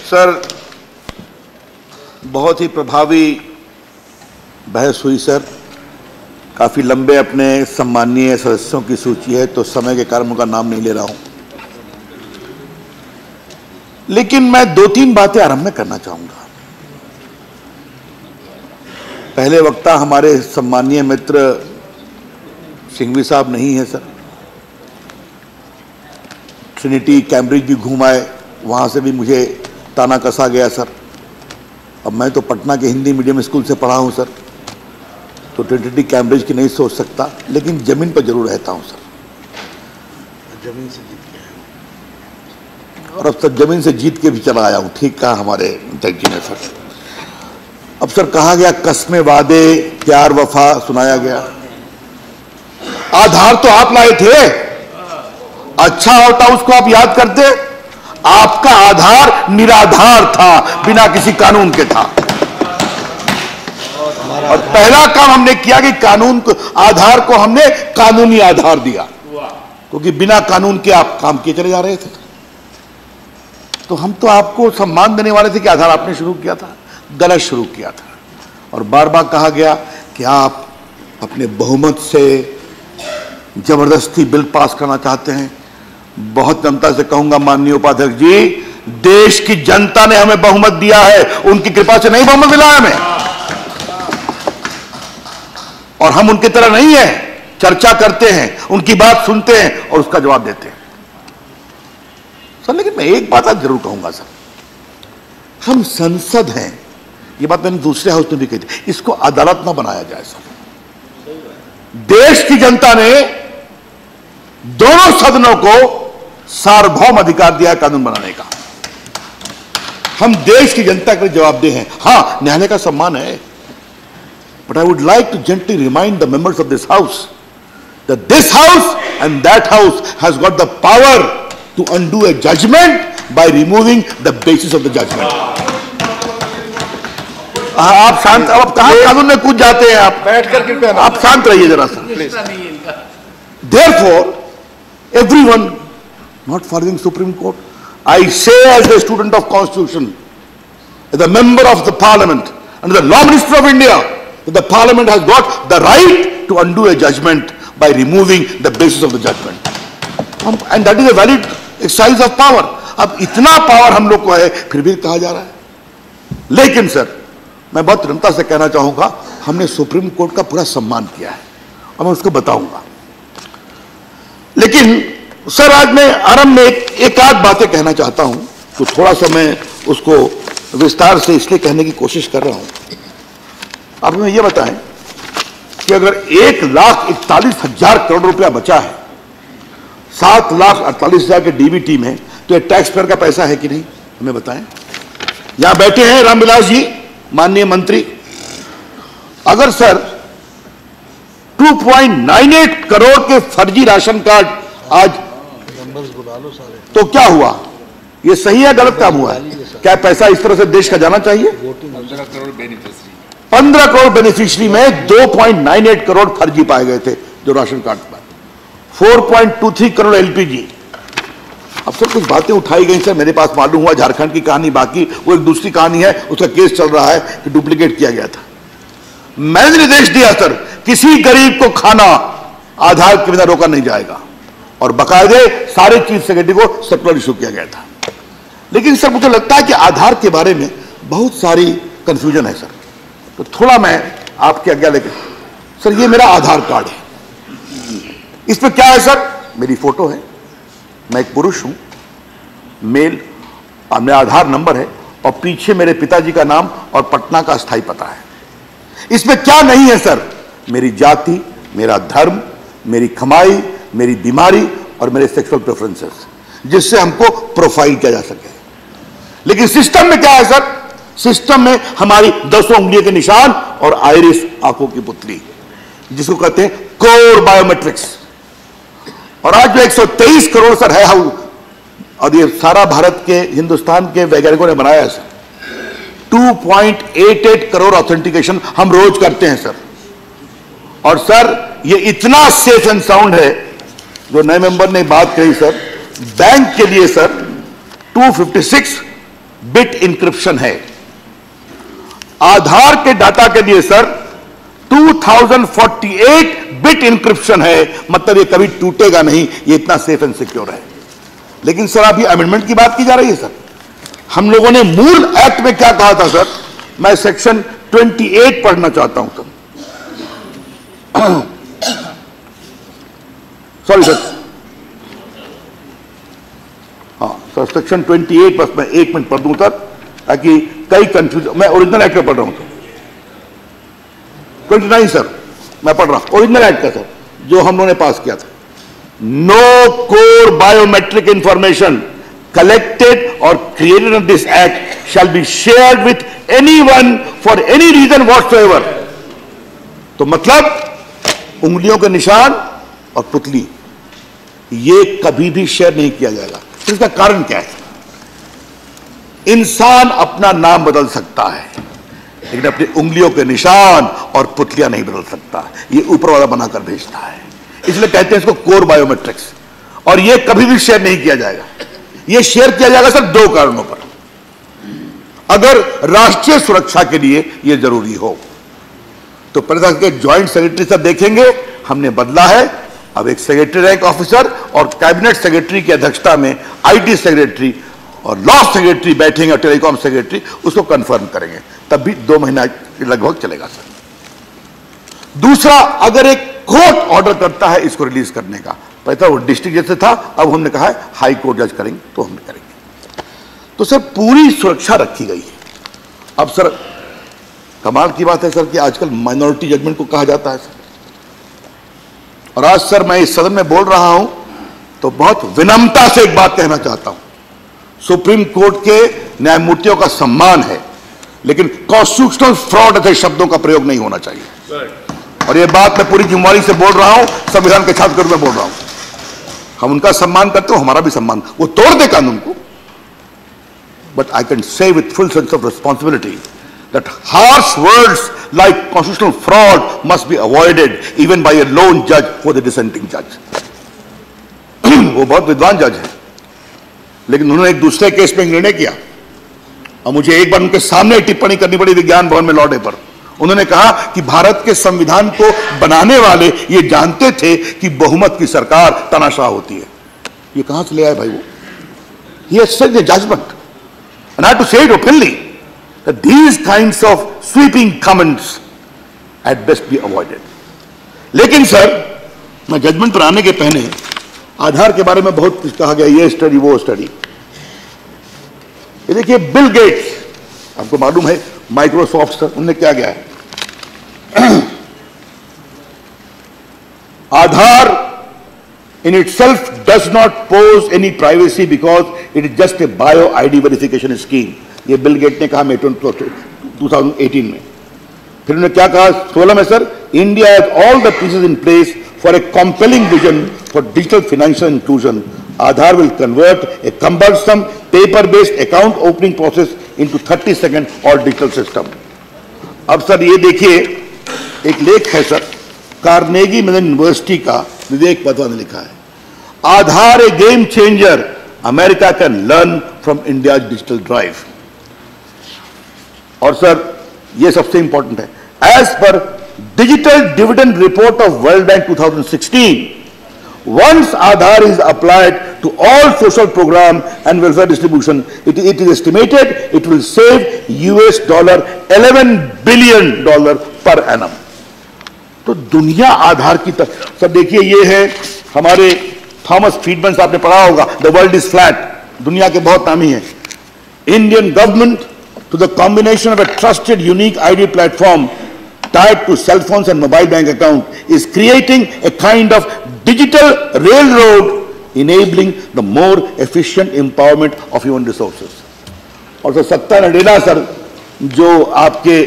Sir, बहुत ही प्रभावी बहस हुई सर। काफी लंबे अपने सम्माननीय सदस्यों की सूची है, तो समय के कारण उनका नाम नहीं ले रहा हूं, लेकिन मैं 2-3 बातें आरंभ में करना चाहूंगा। पहले वक्ता हमारे सम्माननीय मित्र सिंघवी साहब नहीं है सर। ट्रिनिटी कैम्ब्रिज भी घूमाए, वहां से भी मुझे ताना कसा गया सर। अब मैं तो पटना के हिंदी मीडियम स्कूल से पढ़ा हूं सर, तो ट्रिनिटी कैम्ब्रिज की नहीं सोच सकता, लेकिन जमीन पर जरूर रहता हूं सर। जमीन से जीत के और अब सर जमीन से जीत के भी चला आया हूं। ठीक कहा हमारे अध्यक्ष जी ने सर। अब सर कहा गया कस्में वादे प्यार वफा सुनाया गया। आधार तो आप लाए थे, अच्छा होता उसको आप याद करते। आपका आधार निराधार था, बिना किसी कानून के था। और पहला काम हमने किया कि कानून को, आधार को हमने कानूनी आधार दिया, क्योंकि बिना कानून के आप काम किए चले जा रहे थे। तो हम तो आपको सम्मान देने वाले थे कि आधार आपने शुरू किया था, गलत शुरू किया था। और बार बार कहा गया कि आप अपने बहुमत से जबरदस्ती बिल पास करना चाहते हैं। बहुत जनता से कहूंगा माननीय उपाध्यक्ष जी, देश की जनता ने हमें बहुमत दिया है, उनकी कृपा से नहीं बहुमत मिला हमें। और हम उनकी तरह नहीं है, चर्चा करते हैं, उनकी बात सुनते हैं और उसका जवाब देते हैं सर। लेकिन मैं एक बात आज जरूर कहूंगा सर, हम संसद हैं, ये बात मैंने दूसरे हाउस में भी कही थी, इसको अदालत ना बनाया जाए सर। देश की जनता ने दोनों सदनों को सार्वभौम अधिकार दिया है कानून बनाने का। हम देश की जनता के लिए जवाबदेह हैं। हां, न्यायालय का सम्मान है, but I would like to gently remind the members of this house that this house and that house has got the power to undo a judgment by removing the basis of the judgment. आप शांत, अब कहां कानून में कूद जाते हैं आप? बैठकर कृपया आप शांत रहिए जरा सा। Therefore, everyone not following Supreme Court, I say as a student of Constitution, as a member of the Parliament and the Law Minister of India, that the Parliament has got the right to undo a judgment by removing the basis of the judgment, and that is a valid exercise of power. अब इतना power हम लोग को है, फिर भी कहा जा रहा है। लेकिन सर, मैं बहुत विनम्रता से कहना चाहूंगा, हमने सुप्रीम कोर्ट का पूरा सम्मान किया है और मैं उसको बताऊंगा। लेकिन सर, आज मैं आरंभ में एक आध बातें कहना चाहता हूं, तो थोड़ा सा मैं उसको विस्तार से इसलिए कहने की कोशिश कर रहा हूं। आप हमें यह बताएं कि अगर 1,41,000 करोड़ रुपया बचा है, 7,48,000 के डीबीटी में, तो ये टैक्स पेयर का पैसा है कि नहीं? हमें बताएं। यहां बैठे हैं रामविलास जी, माननीय मंत्री। अगर सर 2.98 करोड़ के फर्जी राशन कार्ड आज, तो क्या हुआ? ये सही है गलत काम हुआ है? क्या पैसा इस तरह से देश का जाना चाहिए? 15 करोड़ बेनिफिशियरी में 2.98 करोड़ फर्जी पाए गए थे जो राशन कार्ड पर, 4.23 करोड़ एलपीजी। अब सर कुछ बातें उठाई गई सर, मेरे पास मालूम हुआ झारखंड की कहानी, बाकी वो एक दूसरी कहानी है, उसका केस चल रहा है कि डुप्लीकेट किया गया था। मैंने निर्देश दिया सर, किसी गरीब को खाना आधार के बिना रोका नहीं जाएगा, और बाकायदे सारे चीफ सेक्रेटरी को सर्कुलर इशू किया गया था। लेकिन सर मुझे लगता है कि आधार के बारे में बहुत सारी कंफ्यूजन है सर, तो थोड़ा मैं आपकी आज्ञा लेकर, सर ये मेरा आधार कार्ड है, इस पर क्या है सर? मेरी फोटो है, मैं एक पुरुष हूं, मेल, और मेरा आधार नंबर है, और पीछे मेरे पिताजी का नाम और पटना का स्थायी पता है। इसमें क्या नहीं है सर? मेरी जाति, मेरा धर्म, मेरी कमाई, मेरी बीमारी और मेरे सेक्सुअल प्रेफरेंसेस, जिससे हमको प्रोफाइल किया जा सके। लेकिन सिस्टम में क्या है सर? सिस्टम में हमारी 10 उंगलियों के निशान और आइरिस आंखों की पुतली, जिसको कहते हैं कोर बायोमेट्रिक्स। और आज जो 123 करोड़ सर है, और ये सारा भारत के, हिंदुस्तान के वैज्ञानिकों ने बनाया है सर। 2.88 करोड़ ऑथेंटिकेशन हम रोज करते हैं सर। और सर ये इतना सेफ एंड साउंड है, जो नए मेंबर ने बात कही सर, बैंक के लिए सर 256 बिट इंक्रिप्शन है। आधार के डाटा के लिए सर 2048 बिट इंक्रिप्शन है, मतलब ये कभी टूटेगा नहीं, ये इतना सेफ एंड सिक्योर है। लेकिन सर अभी अमेंडमेंट की बात की जा रही है सर। हम लोगों ने मूल एक्ट में क्या कहा था सर, मैं सेक्शन 28 पढ़ना चाहता हूं सर। सॉरी सर, हाँ सर, सेक्शन 28 बस मैं 1 मिनट पढ़ दूं सर, ताकि कई कंफ्यूजन, मैं ओरिजिनल एक्ट में पढ़ रहा हूं सर। 29 सर मैं पढ़ रहा हूं, ओरिजिनल एक्ट का सर, जो हम लोगों ने पास किया था। No core biometric information collected or created in this act shall be shared with anyone for any reason whatsoever। तो मतलब उंगलियों के निशान और पुतली ये कभी भी शेयर नहीं किया जाएगा। इसका कारण क्या है? इंसान अपना नाम बदल सकता है, लेकिन अपनी उंगलियों के निशान और पुतलियां नहीं बदल सकता। ये ऊपर वाला बनाकर भेजता है, इसलिए कहते हैं इसको कोर बायोमेट्रिक्स। और ये कभी भी शेयर नहीं किया जाएगा। ये शेयर किया जाएगा सर 2 कारणों पर। अगर राष्ट्रीय सुरक्षा के लिए यह जरूरी हो तो पहले के ज्वाइंट सेक्रेटरी सब देखेंगे, हमने बदला है। अब एक सेक्रेटरी रैंक ऑफिसर और कैबिनेट सेक्रेटरी की अध्यक्षता में आईटी सेक्रेटरी और लॉ सेक्रेटरी बैठेंगे और टेलीकॉम सेक्रेटरी उसको कंफर्म करेंगे, तब भी 2 महीना लगभग चलेगा सर। दूसरा, अगर एक कोर्ट ऑर्डर करता है इसको रिलीज करने का, पहले वो डिस्ट्रिक्ट जज से था, अब हमने कहा है हाई कोर्ट जज करेंगे, तो हम करेंगे। तो सर पूरी सुरक्षा रखी गई है। अब सर कमाल की बात है सर कि आजकल माइनॉरिटी जजमेंट को कहा जाता है सर, और आज सर मैं इस सदन में बोल रहा हूं तो बहुत विनम्रता से एक बात कहना चाहता हूं। सुप्रीम कोर्ट के न्यायमूर्तियों का सम्मान है, लेकिन कॉन्स्टिट्यूशनल फ्रॉड ऐसे शब्दों का प्रयोग नहीं होना चाहिए। और यह बात मैं पूरी जिम्मेदारी से बोल रहा हूं, संविधान के छात्र के रूप में बोल रहा हूं। हम उनका सम्मान करते हो, हमारा भी सम्मान, वो तोड़ दे कानून को, but I can say with full sense of responsibility that harsh words like constitutional fraud must be avoided even by a lone judge or the dissenting judge। वो बहुत विद्वान जज है, लेकिन उन्होंने एक दूसरे केस में निर्णय किया और मुझे एक बार उनके सामने टिप्पणी करनी पड़ी विज्ञान भवन में लौटे पर। उन्होंने कहा कि भारत के संविधान को बनाने वाले ये जानते थे कि बहुमत की सरकार तानाशाह होती है। ये कहां से ले आए भाई वो? He has said the judgment and I have to say it openly that these kinds of sweeping comments at best be avoided। लेकिन सर मैं जजमेंट पर आने के पहले आधार के बारे में बहुत कुछ कहा गया, ये स्टडी वो स्टडी। ये देखिए बिल गेट्स, आपको मालूम है माइक्रोसॉफ्ट सर, उन्होंने क्या किया है? Aadhaar in itself does not pose any privacy because it is just a bio ID verification scheme। ये बिल गेट ने कहा May 2018 में। फिर उन्होंने क्या कहा 16 में sir, India has all the pieces in place for a compelling vision for digital financial inclusion। Aadhaar will convert a cumbersome paper-based account opening process into 30-second all digital system। अब sir ये देखिए एक लेख है sir, Carnegie Mellon university का विवेक पदवा ने लिखा है, Aadhaar a game changer, America can learn from India digital drive. और सर ये सबसे इंपॉर्टेंट है, as per digital dividend report of World Bank 2016, once Aadhaar is applied to all social program and welfare distribution, it is estimated it will save $11 billion per annum। तो दुनिया आधार की तरफ सब देखिए, ये है हमारे थॉमस फ्रीडमैन साहब ने पढ़ा होगा, द वर्ल्ड इज फ्लैट, दुनिया के बहुत नामी है। Indian government to the combination of a trusted unique ID platform tied to cell phones and mobile bank account is creating a kind of digital railroad enabling the more efficient empowerment of human resources। और sir Satya Nadella sir जो आपके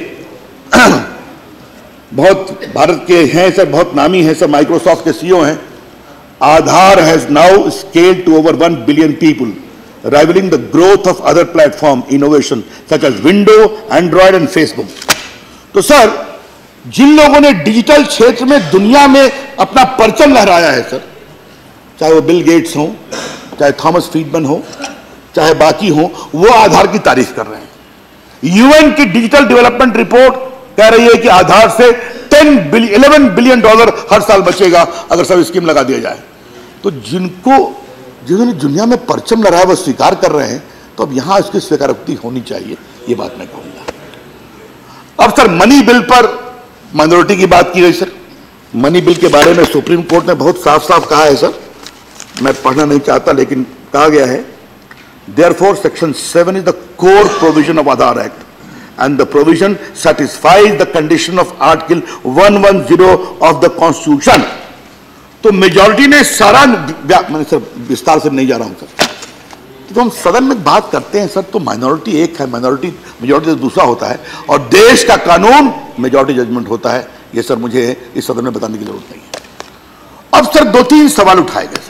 बहुत भारत के हैं sir, बहुत नामी हैं sir, Microsoft के सीईओ हैं। Aadhaar has now scaled to over 1 billion people, rivaling the growth of other platform innovation such as Windows, Android and Facebook। तो सर जिन लोगों ने डिजिटल क्षेत्र में दुनिया में अपना परचम लहराया है सर, चाहे वो बिल गेट्स हो, चाहे थॉमस फ्रीडमैन हो, चाहे बाकी हो, वो आधार की तारीफ कर रहे हैं। यूएन की डिजिटल डेवलपमेंट रिपोर्ट कह रही है कि आधार से $11 बिलियन हर साल बचेगा अगर सब स्कीम लगा दिया जाए। तो जिन्होंने दुनिया में परचम लहराया वो स्वीकार कर रहे हैं, तो अब यहां इसकी स्वीकारोक्ति होनी चाहिए, ये बात मैं कहूंगा। अब सर मनी बिल पर माइनॉरिटी की बात की गई। सर मनी बिल के बारे में सुप्रीम कोर्ट ने बहुत साफ साफ कहा है सर, मैं पढ़ना नहीं चाहता लेकिन कहा गया है, Therefore, Section 7 is the core provision of Aadhaar Act, and the provision satisfies the condition of Article 110 of the Constitution. तो मेजॉरिटी ने सारा, मैंने सर विस्तार से नहीं जा रहा हूं सर, तो हम सदन में बात करते हैं सर, तो माइनॉरिटी एक है, मेजॉरिटी दूसरा होता है, और देश का कानून मेजॉरिटी जजमेंट होता है। ये सर मुझे इस सदन में बताने की जरूरत नहीं है। अब सर 2-3 सवाल उठाए गए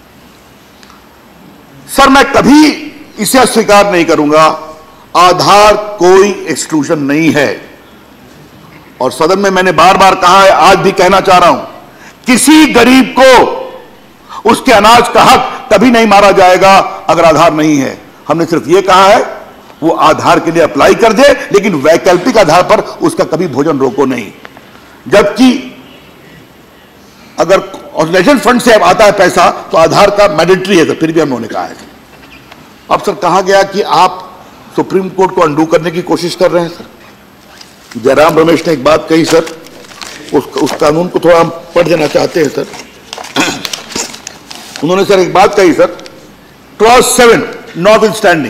सर, मैं कभी इसे अस्वीकार नहीं करूंगा, आधार कोई एक्सक्लूजन नहीं है, और सदन में मैंने बार बार कहा है, आज भी कहना चाह रहा हूं, किसी गरीब को उसके अनाज का हक कभी नहीं मारा जाएगा अगर आधार नहीं है। हमने सिर्फ यह कहा है वो आधार के लिए अप्लाई कर दे, लेकिन वैकल्पिक आधार पर उसका कभी भोजन रोको नहीं। जबकि अगर ऑर्गेनाइजेशन फंड से आता है पैसा तो आधार का मैंडेटरी है, तो फिर भी हम लोगों ने कहा है। अब सर कहा गया कि आप सुप्रीम कोर्ट को अंडू करने की कोशिश कर रहे हैं सर। जयराम रमेश ने एक बात कही सर, उस कानून को थोड़ा हम पढ़ देना चाहते हैं सर। उन्होंने सर एक बात कही sir, clause 7 notwithstanding.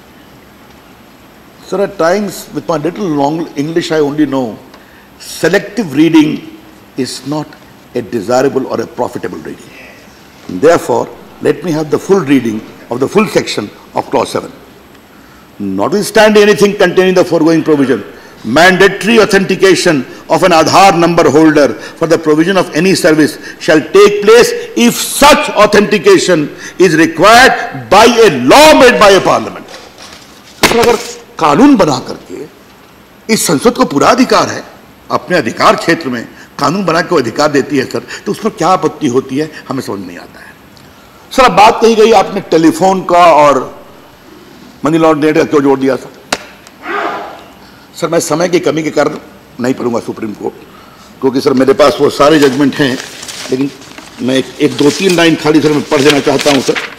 Sir at times with my little long English I only know selective reading is not a desirable or a profitable reading. Therefore, let me have the full reading of the full section of clause 7. Notwithstanding anything contained in the foregoing provision, mandatory authentication of an Aadhaar number holder for the provision of any service shall take place if such authentication is required by a law made by a parliament. अगर कानून बना करके इस संसद को पूरा अधिकार है, अपने अधिकार क्षेत्र में कानून बना के अधिकार देती है सर, तो उसमें क्या आपत्ति होती है, हमें समझ नहीं आता है सर। अब बात कही गई आपने टेलीफोन का और मनी लॉन्ड्रिंग का क्यों जोड़ दिया सर? मैं समय की कमी के कारण नहीं पढ़ूंगा सुप्रीम कोर्ट, क्योंकि सर मेरे पास वो सारे जजमेंट हैं, लेकिन मैं एक 2-3 लाइन खाली सर मैं पढ़ देना चाहता हूं सर।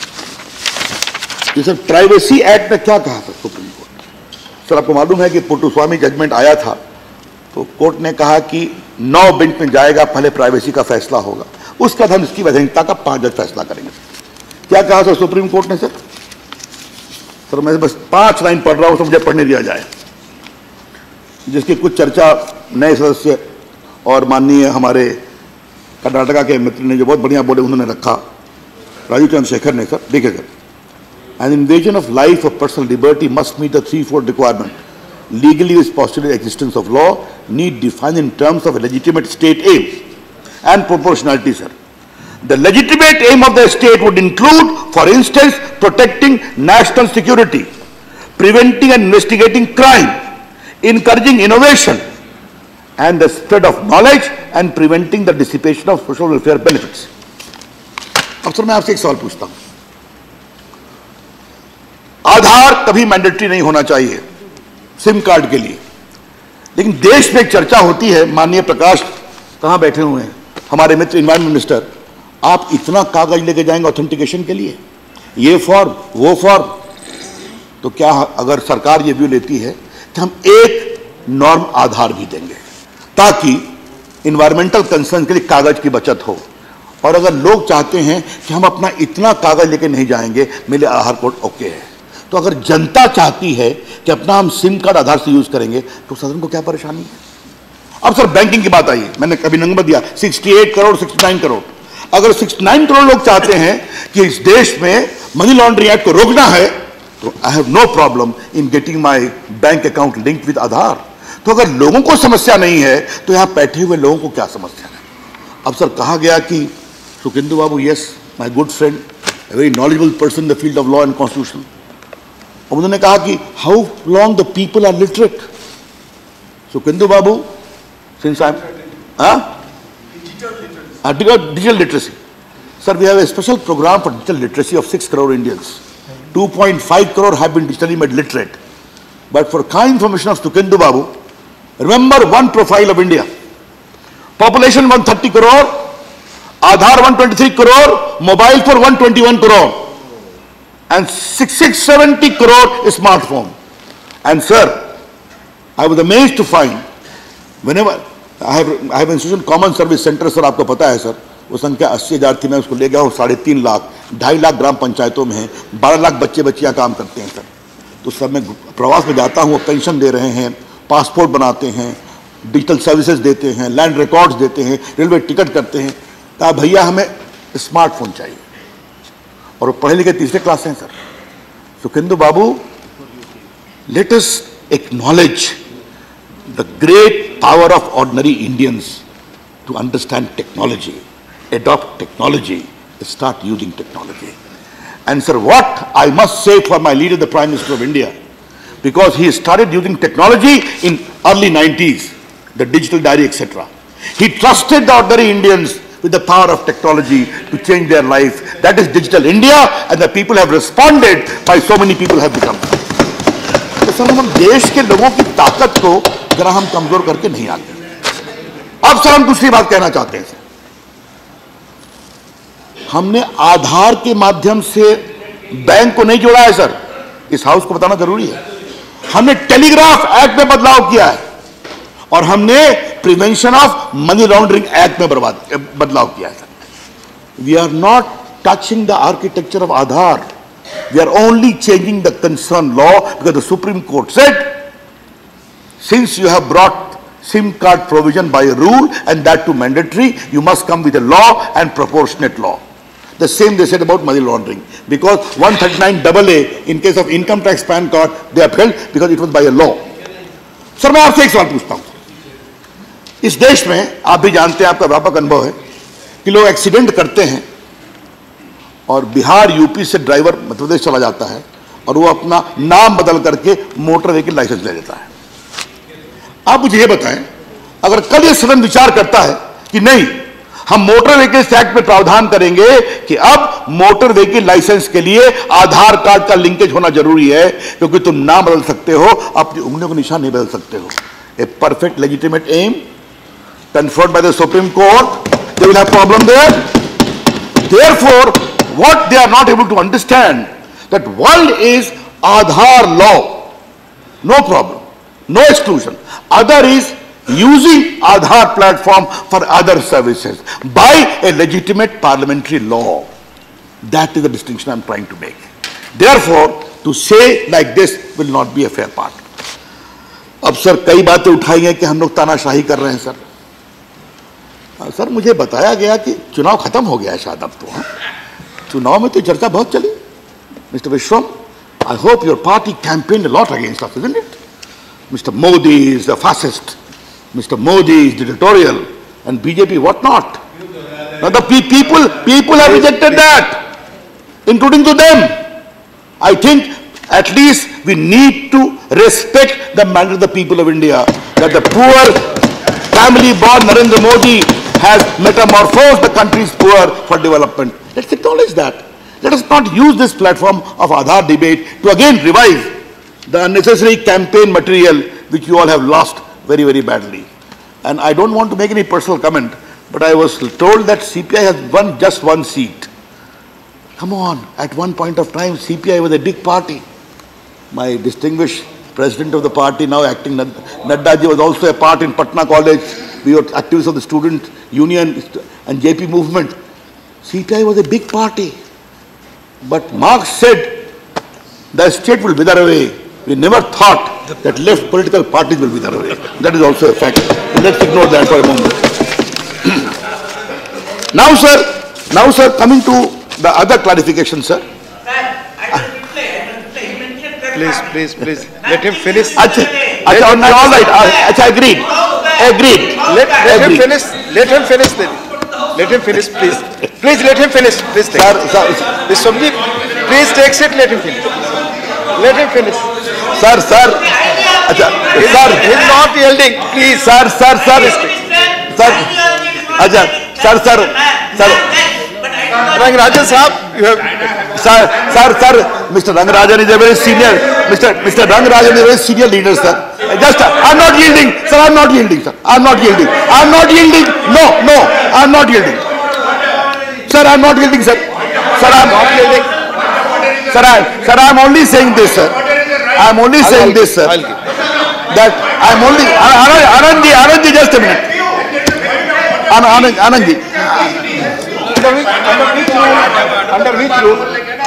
सर प्राइवेसी एक्ट में क्या कहा था सुप्रीम कोर्ट? सर आपको मालूम है कि पुट्टुस्वामी जजमेंट आया था, तो कोर्ट ने कहा कि 9 बेंच में जाएगा, पहले प्राइवेसी का फैसला होगा, उसके बाद हम इसकी वैधता का 5 जज फैसला करेंगे। क्या कहा था सुप्रीम कोर्ट ने सर? सर मैं बस 5 लाइन पढ़ रहा हूं, तो मुझे पढ़ने दिया जाए, जिसकी कुछ चर्चा नए सदस्य और माननीय हमारे कर्नाटका के मित्र ने जो बहुत बढ़िया बोले उन्होंने रखा, राजीव चंद्रशेखर ने सर। देखिए sir, an invasion of life of personal liberty must meet the 3-4 requirement legally is postulated existence of law, need defined in terms of a legitimate state aim and proportionality, sir. The legitimate aim of the state would include, for instance, protecting national security, preventing and investigating crime, encouraging innovation and the spread of knowledge and preventing the dissipation of social welfare benefits. अब sir मैं आपसे एक सवाल पूछता हूं, आधार कभी mandatory नहीं होना चाहिए सिम कार्ड के लिए, लेकिन देश में एक चर्चा होती है, माननीय प्रकाश कहां बैठे हुए हैं हमारे मित्र इन्वायरमेंट मिनिस्टर, आप इतना कागज लेके जाएंगे ऑथेंटिकेशन के लिए, ये फॉर्म वो फॉर्म, तो क्या अगर सरकार ये व्यू लेती है कि हम एक नॉर्म आधार भी देंगे ताकि इन्वायरमेंटल कंसर्न के लिए कागज की बचत हो, और अगर लोग चाहते हैं कि हम अपना इतना कागज लेके नहीं जाएंगे, मेरे आधार कोड ओके है, तो अगर जनता चाहती है कि अपना हम सिम कार्ड आधार से यूज करेंगे, तो सदन को क्या परेशानी है? अब सर बैंकिंग की बात आई, मैंने कभी नंबर दिया 68 करोड़ 69 करोड़। अगर 69 करोड़ लोग चाहते हैं कि इस देश में मनी लॉन्ड्रिंग एक्ट को रोकना है, तो I have no problem in getting my bank account link with Aadhaar. तो अगर लोगों को समस्या नहीं है, तो यहां बैठे हुए लोगों को क्या समस्या है? अब सर कहा गया कि Sukhendu babu, yes my good friend, very knowledgeable person in the field of law and constitution, उन्होंने कहा कि how long the people are literate. Sukhendu babu, since I digital literacy, sir we have a special programme for digital literacy of 6 crore Indians, 2.5 crore have been digitally made literate. But for kind information of Sukhendu Babu, remember one profile of India. Population 130 crore, Aadhaar 123 crore, mobile for 121 crore, and 670 crore smartphone. And sir, I was amazed to find, whenever I have institution common service center, sir, आपको पता है sir, वो संख्या 80,000 थी, मैं उसको ले गया हूँ 3.5 लाख, 2.5 लाख ग्राम पंचायतों में है, 12 लाख बच्चे बच्चियाँ काम करते हैं सर। तो सर मैं प्रवास में जाता हूँ, पेंशन दे रहे हैं, पासपोर्ट बनाते हैं, डिजिटल सर्विसेज देते हैं, लैंड रिकॉर्ड्स देते हैं, रेलवे टिकट करते हैं। कहा भैया हमें स्मार्टफोन चाहिए, और वो पढ़े लिखे तीसरे क्लास से हैं sir. Sukhendu babu, let us acknowledge the great power of ordinary Indians to understand technology, adopt technology, start using technology. And sir, what I must say for my leader, the Prime Minister of India, because he started using technology in early 90s, the digital diary, etc. He trusted the ordinary Indians with the power of technology to change their life. That is Digital India, and the people have responded by so many people have become. तो sir हम देश के लोगों की ताकत को जरा हम कमजोर करके नहीं आते। अब सर हम दूसरी बात कहना चाहते हैं सर, हमने आधार के माध्यम से बैंक को नहीं जोड़ा है सर, इस हाउस को बताना जरूरी है। हमने टेलीग्राफ एक्ट में बदलाव किया है, और हमने prevention of money laundering act में बदलाव किया है sir. We are not touching the architecture of Aadhaar, we are only changing the concern law, because the Supreme Court said since you have brought SIM card provision by a rule, and that too mandatory, you must come with a law and proportionate law. The same they said about money laundering, because 139AA in case of income tax PAN card they upheld because it was by a law. Sir मैं आपसे एक सवाल पूछता हूं, इस देश में आप भी जानते हैं, आपका व्यापक अनुभव है कि लोग एक्सीडेंट करते हैं और बिहार यूपी से ड्राइवर मध्य प्रदेश चला जाता है और वो अपना नाम बदल करके मोटर व्हीकल लाइसेंस ले लेता है। आप मुझे ये बताएं, अगर कल ये सदन विचार करता है कि नहीं हम मोटर व्हीकल एक्ट में प्रावधान करेंगे कि अब मोटर व्हीकल लाइसेंस के लिए आधार कार्ड का लिंकेज होना जरूरी है, क्योंकि तुम नाम बदल सकते हो, अपनी उंगलियों का निशान नहीं बदल सकते हो। A perfect legitimate aim conferred by the Supreme Court, they will have problem there. Therefore, what they are not able to understand, that one is Aadhaar law, no problem, no exclusion. Other is using Aadhaar platform for other services by a legitimate parliamentary law. That is the distinction I am trying to make. Therefore, to say like this will not be a fair part. अब sir कई बातें उठाई हैं कि हम लोग तानाशाही कर रहे हैं सर। सर मुझे बताया गया कि चुनाव खत्म हो गया है शायद अब तो। चुनाव में तो चर्चा बहुत चली। Mister Vishwam, I hope your party campaigned a lot against us, isn't it? Mr. Modi is a fascist. Mr. Modi is dictatorial, and BJP what not? Now the people have rejected that, including to them. I think at least we need to respect the mandate of the people of India, that the poor family-born Narendra Modi has metamorphosed the country's poor for development. Let's acknowledge that. Let us not use this platform of Aadhaar debate to again revive the unnecessary campaign material which you all have lost very, very badly. And I don't want to make any personal comment, but I was told that CPI has won just one seat. Come on, at one point of time, CPI was a big party. My distinguished president of the party, now acting Nadda ji, was also a part in Patna College. We were activists of the student union and JP movement. CPI was a big party. But Marx said the state will wither away. We never thought that left political parties will wither away. That is also a fact. Let's ignore that for a moment. Now sir, coming to the other clarification, sir. Please, let him finish. All right. Agreed. Let him finish. Let him finish, please. Please let him finish. Please take. Sir, please take seat. Let him finish. Let him finish. Sir. He's not yielding. Please, sir. Rajan Sahab, you have. Sir, Mr. Rangarajan is a very senior, Mr. Rangarajan is a very senior leader, sir. I'm not yielding, sir, I'm not yielding, sir. I'm not yielding. No, I'm not yielding. Sir, I'm not yielding, sir. Sir, I'm not yielding. Sir, I'm only saying this, sir. I'm only saying this, sir. That I'm only, Anandji, just a minute. Anandji. Under which rule?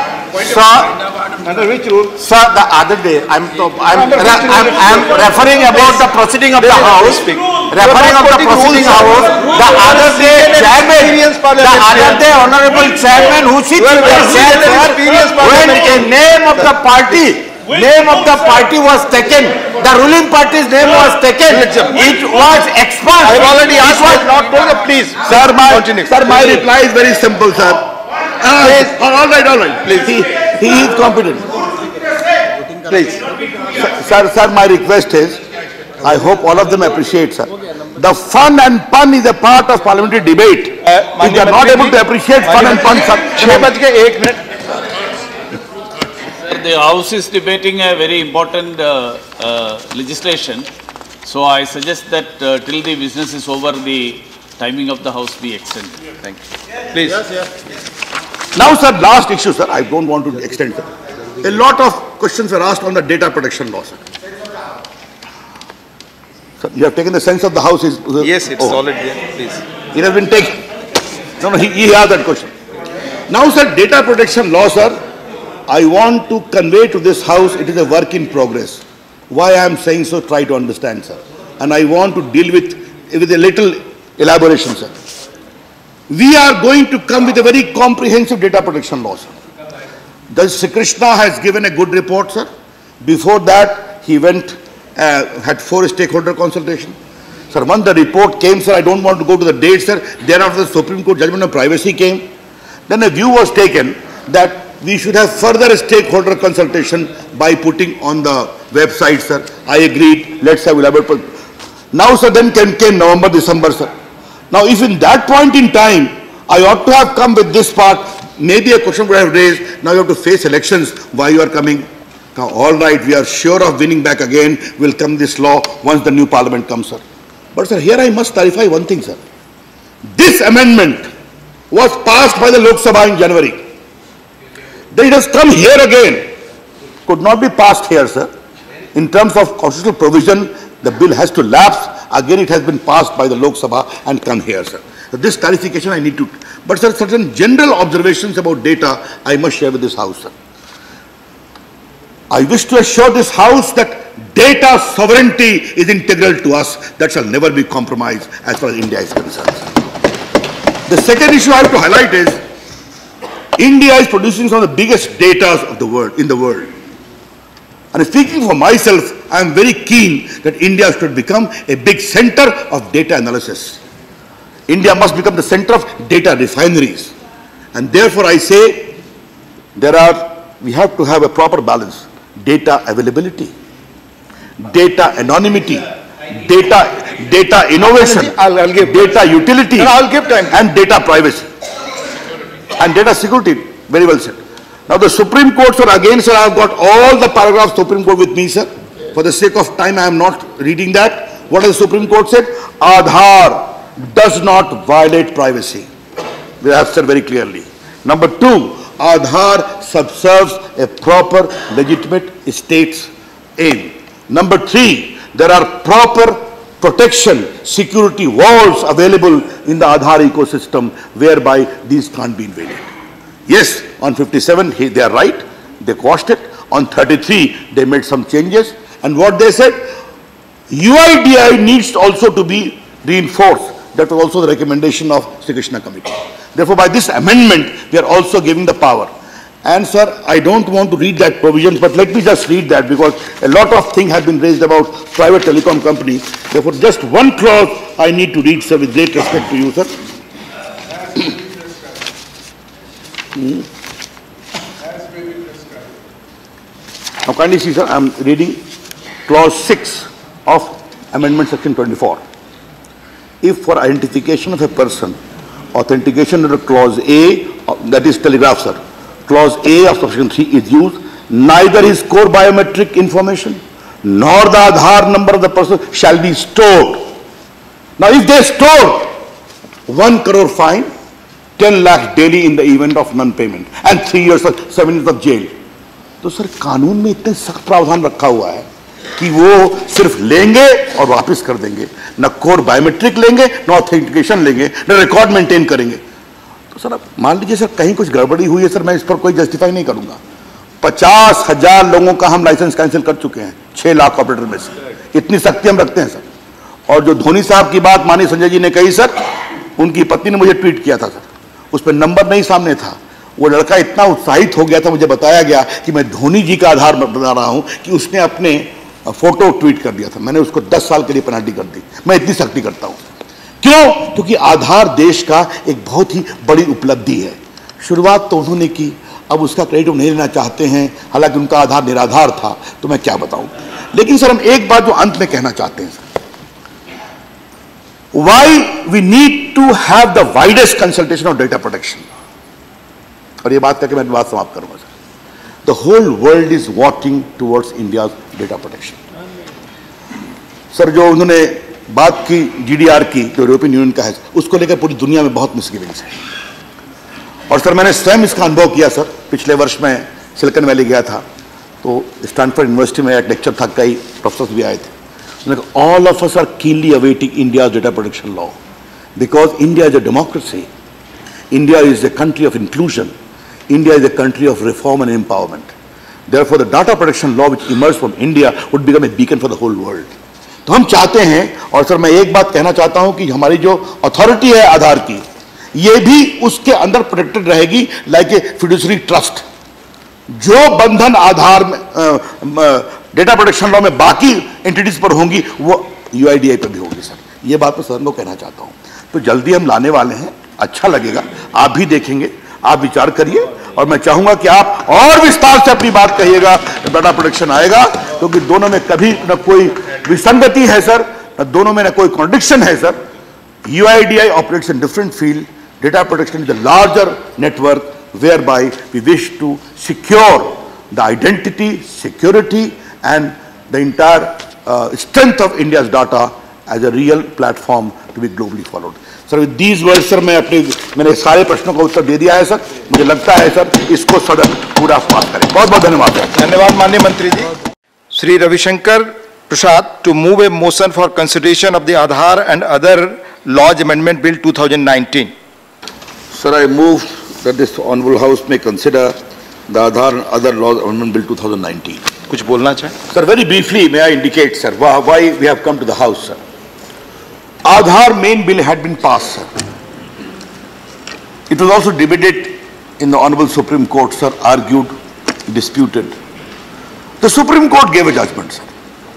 Under which rule? Sir, the other day, I'm referring about the proceeding of the House. Referring of the proceeding House. The other day, Honorable Chairman, who sits in the chair, when a name of the party was taken, the ruling party's name was taken, it was expunged. I have already asked, not told, please. Sir, my reply is very simple, sir. All right. Please. He is competent. Please. Sir, my request is, I hope all of them appreciate, sir. The fun and pun is a part of parliamentary debate. If you are not able to appreciate fun and pun, sir. The House is debating a very important legislation. So I suggest that till the business is over, the timing of the House be extended. Thank you. Please. Now, sir, last issue, sir. I don't want to extend, sir. A lot of questions were asked on the data protection law, sir. Sir, you have taken the sense of the House is... Yes, it's solid there. Please. It has been taken. No, he asked that question. Now, sir, data protection law, sir, I want to convey to this House, it is a work in progress. Why I am saying so, try to understand, sir. And I want to deal with a little elaboration, sir. We are going to come with a very comprehensive data protection law, sir. Sri Krishna has given a good report, sir. Before that, he had 4 stakeholder consultation. Sir, once the report came, sir, I don't want to go to the date, sir. Thereafter, the Supreme Court judgment on privacy came. Then a view was taken that we should have further stakeholder consultation by putting on the website, sir. I agreed. Let's have elaborate. Now, sir, then came November, December, sir. Now, if in that point in time, I ought to have come with this part, maybe a question would have raised, now you have to face elections, why you are coming? Now, all right, we are sure of winning back again, will come this law once the new parliament comes, sir. But, sir, here I must clarify one thing, sir. This amendment was passed by the Lok Sabha in January. Then it has come here again. Could not be passed here, sir. In terms of constitutional provision, the bill has to lapse. Again, it has been passed by the Lok Sabha and come here, sir. So this clarification I need to... But, sir, certain general observations about data I must share with this House, sir. I wish to assure this House that data sovereignty is integral to us. That shall never be compromised as far as India is concerned, sir. The second issue I have to highlight is India is producing some of the biggest data of the world, in the world. And speaking for myself, I am very keen that India should become a big center of data analysis. India must become the center of data refineries. And therefore I say we have to have a proper balance. Data availability, data anonymity, data innovation, I'll give data utility, I'll give time, and data privacy. And data security, very well said. Now the Supreme Court, sir, again, sir, I have got all the paragraphs Supreme Court with me, sir. For the sake of time, I am not reading that. What has the Supreme Court said? Aadhaar does not violate privacy. We have said very clearly. Number 2, Aadhaar subserves a proper, legitimate state's aim. Number 3, there are proper protection, security walls available in the Aadhaar ecosystem whereby these can't be invaded. Yes, on 57, they are right. They quashed it. On 33, they made some changes. And what they said, UIDAI needs also to be reinforced. That was also the recommendation of Sri Krishna Committee. Therefore, by this amendment, we are also giving the power. And sir, I don't want to read that provision, but let me just read that because a lot of things have been raised about private telecom companies. Therefore, just one clause I need to read, sir, with great respect to you, sir. Now kindly see, sir, I am reading clause 6 of amendment section 24. If for identification of a person, authentication under clause A, that is telegraph, sir, clause A of subsection 3 is used, neither his core biometric information nor the Aadhaar number of the person shall be stored. Now, if they store, 1 crore fine, 10 lakh daily in the event of non-payment, and 3 years or 7 years of jail. तो sir कानून में इतने सख्त प्रावधान रखा हुआ है कि वो सिर्फ लेंगे और वापस कर देंगे, न कोर बायोमेट्रिक लेंगे, न ऑथेंटिकेशन लेंगे, न रिकॉर्ड मेंटेन करेंगे। तो सर अब मान लीजिए सर कहीं कुछ गड़बड़ी हुई है सर, मैं इस पर कोई जस्टिफाई नहीं करूंगा। 50,000 लोगों का हम लाइसेंस कैंसिल कर चुके हैं 6 लाख ऑपरेटर में से, इतनी सख्ती हम रखते हैं सर। और जो धोनी साहब की बात माननीय संजय जी ने कही सर, उनकी पत्नी ने मुझे ट्वीट किया था सर, उस पर नंबर नहीं सामने था। वो लड़का इतना उत्साहित हो गया था, मुझे बताया गया कि मैं धोनी जी का आधार बना रहा हूं, कि उसने अपने फोटो ट्वीट कर दिया था। मैंने उसको 10 साल के लिए पेनल्टी कर दी। मैं इतनी सख्ती करता हूं। क्यों? क्योंकि आधार देश का एक बहुत ही बड़ी उपलब्धि है। शुरुआत तो उन्होंने की, अब उसका क्रेडिट नहीं लेना चाहते हैं, हालांकि उनका आधार निराधार था, तो मैं क्या बताऊं। लेकिन सर हम एक बात जो अंत में कहना चाहते हैं, why we need to have the widest consultation of data protection, और ये बात करके मैं बात समाप्त करूंगा sir. The whole world is walking towards India's data protection. Sir जो उन्होंने बात की GDR की, जो यूरोपियन यूनियन का है, उसको लेकर पूरी दुनिया में बहुत मिसगिविंग्स है। और सर मैंने स्वयं इसका अनुभव किया सर। पिछले वर्ष मैं सिलिकॉन वैली गया था, तो स्टैनफोर्ड यूनिवर्सिटी में एक लेक्चर था, कई प्रोफेसर भी आए थे। All of us are keenly awaiting India's data protection law, because India is a democracy. India is a country of inclusion. India is a country of reform and empowerment. Therefore, the data protection law which emerged from India would become a beacon for the whole world. तो हम चाहते हैं, और sir मैं एक बात कहना चाहता हूं कि हमारी जो अथॉरिटी है आधार की, ये भी उसके अंदर प्रोटेक्टेड रहेगी लाइक ए फिड्यूशरी ट्रस्ट। जो बंधन आधार में डेटा प्रोटेक्शन लॉ में बाकी एंटिटीज पर होंगी, वो UIDAI पर भी होगी सर। ये बात मैं सदन को कहना चाहता हूं। तो जल्दी हम लाने वाले हैं, अच्छा लगेगा, आप भी देखेंगे, आप विचार करिए, और मैं चाहूंगा कि आप और विस्तार से अपनी बात कहिएगा। डेटा प्रोटेक्शन आएगा, क्योंकि दोनों में कभी न कोई विसंगति है सर, न दोनों में न कोई कॉन्ट्रडिक्शन है sir. UIDAI operates in different field. Data protection is a larger network whereby we wish to secure the identity, security, and the entire strength of India's data as a real platform to be globally followed. Sir, with these words, sir, मैंने सारे प्रश्नों का उत्तर दे दिया है sir. मुझे लगता है sir इसको सदन पूरा पास करें। बहुत बहुत धन्यवाद सर। धन्यवाद माननीय मंत्री जी। श्री रविशंकर प्रसाद to move a motion for consideration of the Aadhaar and other laws amendment bill 2019. Sir, I move that this honorable house may consider the Aadhaar and other laws amendment bill 2019. कुछ बोलना चाहें? Sir, very briefly, may I indicate, sir, why we have come to the house, sir. Aadhaar main bill had been passed, sir. It was also debated in the Honorable Supreme Court, sir, argued, disputed. The Supreme Court gave a judgment, sir.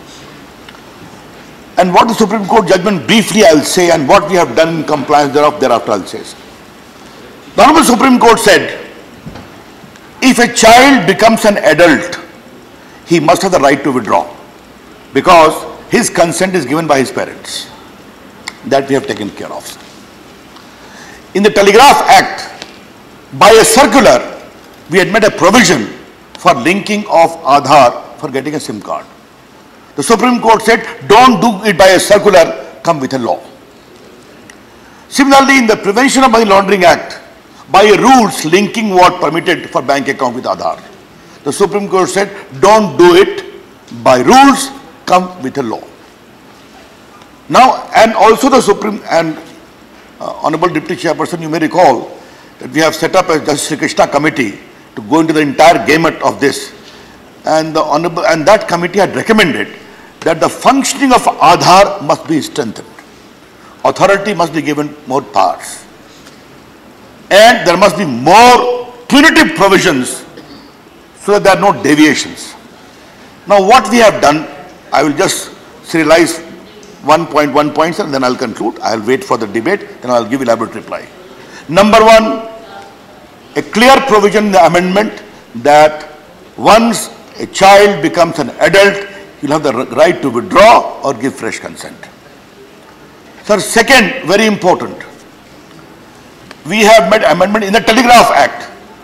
And what the Supreme Court judgment, briefly I will say, and what we have done in compliance thereafter I will say, sir. The Honorable Supreme Court said, if a child becomes an adult, he must have the right to withdraw, because his consent is given by his parents. That we have taken care of. In the Telegraph Act, by a circular, we had made a provision for linking of Aadhaar for getting a SIM card. The Supreme Court said, don't do it by a circular, come with a law. Similarly, in the Prevention of Money Laundering Act, by a rules linking what permitted for bank account with Aadhaar, the Supreme Court said, don't do it by rules, come with a law. Now, and also the Supreme and Honorable Deputy Chairperson, you may recall that we have set up a Justice Sri Krishna committee to go into the entire gamut of this, and that committee had recommended that the functioning of Aadhaar must be strengthened. Authority must be given more powers, and there must be more punitive provisions so that there are no deviations. Now, what we have done, I will just serialize one point, and then I'll conclude. I'll wait for the debate, then I'll give elaborate reply. Number one, a clear provision in the amendment that once a child becomes an adult, he'll have the right to withdraw or give fresh consent. Sir, second, very important, we have made amendment in the Telegraph Act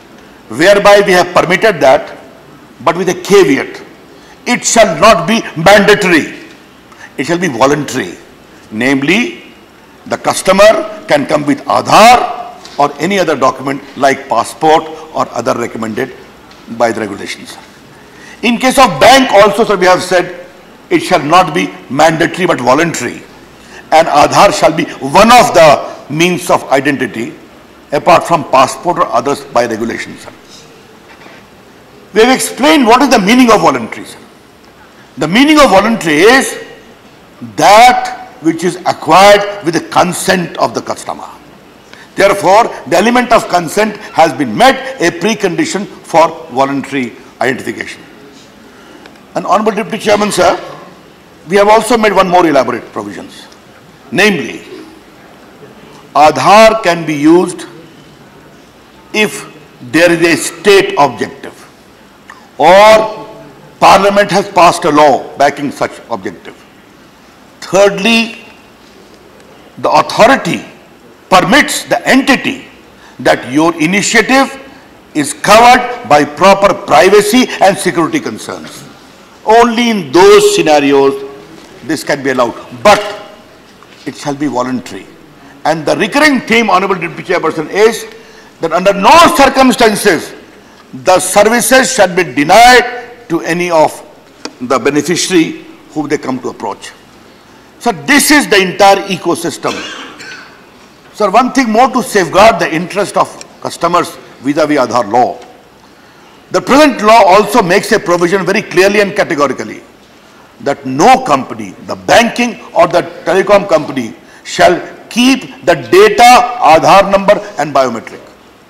whereby we have permitted that, but with a caveat. It shall not be mandatory. It shall be voluntary. Namely, the customer can come with Aadhaar or any other document like passport or other recommended by the regulations. In case of bank also, sir, we have said it shall not be mandatory but voluntary, and Aadhaar shall be one of the means of identity apart from passport or others by regulations, sir. We have explained what is the meaning of voluntary, sir. The meaning of voluntary is that which is acquired with the consent of the customer. Therefore, the element of consent has been met, a precondition for voluntary identification. And Honorable Deputy Chairman, sir, we have also made one more elaborate provisions. Namely, Aadhaar can be used if there is a state objective or Parliament has passed a law backing such objective. Thirdly, the authority permits the entity that your initiative is covered by proper privacy and security concerns. Only in those scenarios this can be allowed, but it shall be voluntary. And the recurring theme, Honorable Deputy Chairperson, is that under no circumstances the services shall be denied to any of the beneficiary whom they come to approach. So this is the entire ecosystem. Sir, one thing more to safeguard the interest of customers vis-a-vis Aadhaar law. The present law also makes a provision very clearly and categorically that no company, the banking or the telecom company, shall keep the data, Aadhaar number and biometric,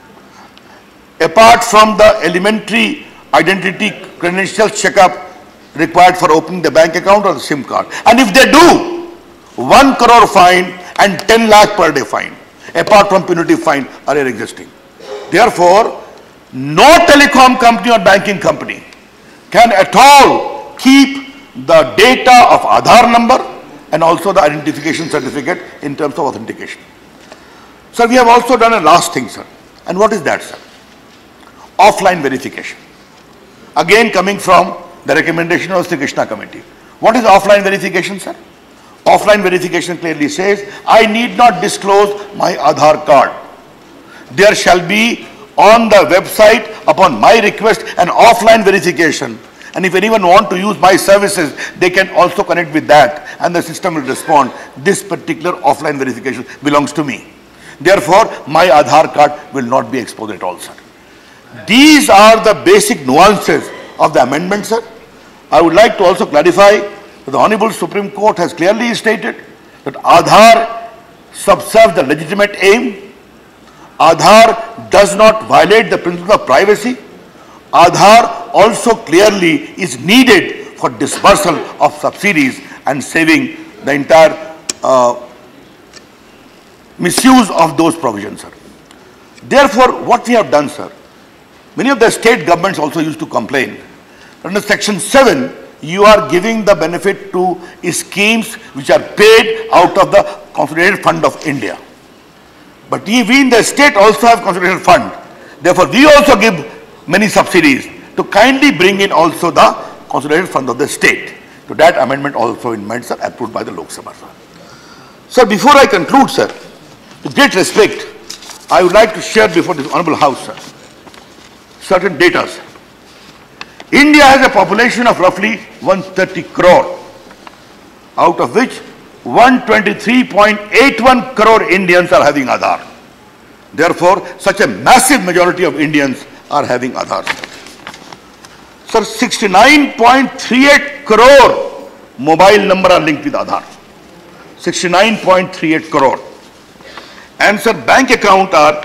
apart from the elementary identity credentials checkup required for opening the bank account or the SIM card. And if they do, 1 crore fine and 10 lakh per day fine, apart from punitive fine, are existing. Therefore, no telecom company or banking company can at all keep the data of Aadhaar number and also the identification certificate in terms of authentication. Sir, we have also done a last thing, sir. And what is that, sir? Offline verification. Again, coming from the recommendation of the Krishna Committee. What is offline verification, sir? Offline verification clearly says, I need not disclose my Aadhaar card. There shall be on the website, upon my request, an offline verification. And if anyone wants to use my services, they can also connect with that, and the system will respond, this particular offline verification belongs to me. Therefore, my Aadhaar card will not be exposed at all, sir. These are the basic nuances of the amendment, sir. I would like to also clarify that the Honorable Supreme Court has clearly stated that Aadhaar subserves the legitimate aim. Aadhaar does not violate the principle of privacy. Aadhaar also clearly is needed for dispersal of subsidies and saving the entire misuse of those provisions, sir. Therefore, what we have done, sir, many of the state governments also used to complain. Under Section 7, you are giving the benefit to schemes which are paid out of the Consolidated Fund of India. But we in the state also have Consolidated Fund. Therefore, we also give many subsidies to kindly bring in also the Consolidated Fund of the state. To that amendment also in mind, sir, approved by the Lok Sabha, sir. Sir, before I conclude, sir, with great respect, I would like to share before this Honorable House, sir, certain data, sir. India has a population of roughly 130 crore, out of which 123.81 crore Indians are having Aadhaar. Therefore, such a massive majority of Indians are having Aadhaar. Sir, 69.38 crore mobile number are linked with Aadhaar. 69.38 crore. And sir, bank account are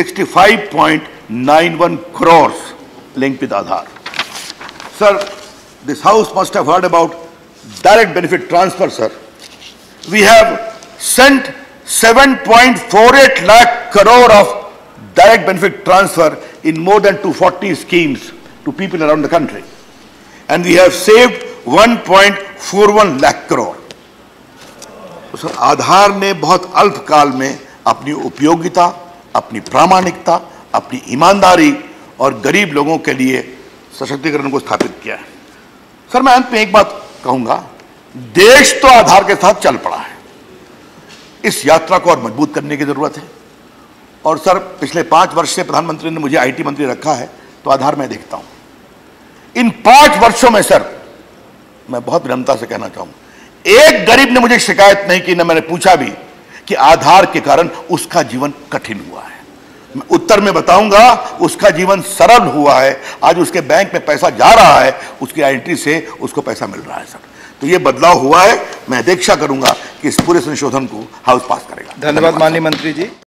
65.91 crores linked with Aadhaar. Sir, this house must have heard about direct benefit transfer, sir. We have sent 7.48 lakh crore of direct benefit transfer in more than 240 schemes to people around the country. And we have saved 1.41 lakh crore. So, Aadhaar ने बहुत अल्प काल में अपनी उपयोगिता, अपनी प्रामाणिकता, अपनी ईमानदारी और गरीब लोगों के लिए सशक्तिकरण को स्थापित किया है। सर, मैं अंत में एक बात कहूंगा, देश तो आधार के साथ चल पड़ा है, इस यात्रा को और मजबूत करने की जरूरत है। और सर, पिछले 5 वर्ष से प्रधानमंत्री ने मुझे आईटी मंत्री रखा है, तो आधार मैं देखता हूं। इन 5 वर्षों में सर, मैं बहुत विनम्रता से कहना चाहूंगा, एक गरीब ने मुझे शिकायत नहीं की, न मैंने पूछा भी कि आधार के कारण उसका जीवन कठिन हुआ है। मैं उत्तर में बताऊंगा, उसका जीवन सरल हुआ है। आज उसके बैंक में पैसा जा रहा है, उसकी आइडेंटिटी से उसको पैसा मिल रहा है सर। तो ये बदलाव हुआ है। मैं अपेक्षा करूंगा कि इस पूरे संशोधन को हाउस पास करेगा। धन्यवाद माननीय मंत्री जी।